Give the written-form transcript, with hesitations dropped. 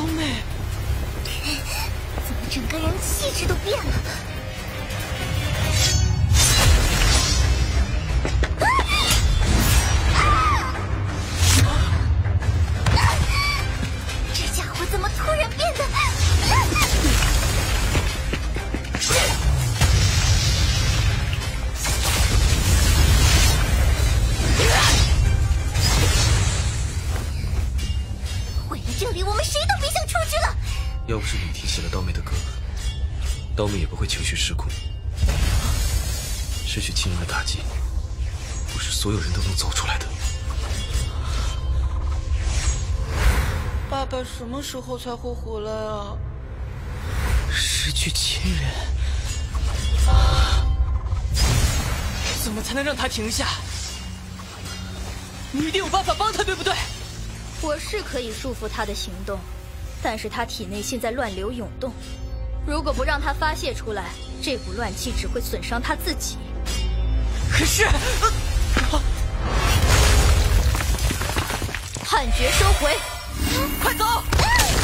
妹， 怎么整个人气质都变了？这家伙怎么突然变得……毁了这里，我们谁都别想出去了。 要不是你提起了刀妹的哥哥，刀妹也不会情绪失控。失去亲人的打击，不是所有人都能走出来的。 爸爸什么时候才会回来啊？ 失去亲人，怎么才能让他停下？你一定有办法帮他，对不对？ 我是可以束缚他的行动，但是他体内现在乱流涌动，如果不让他发泄出来，这股乱气只会损伤他自己。 可是， 汉诀收回， 快走！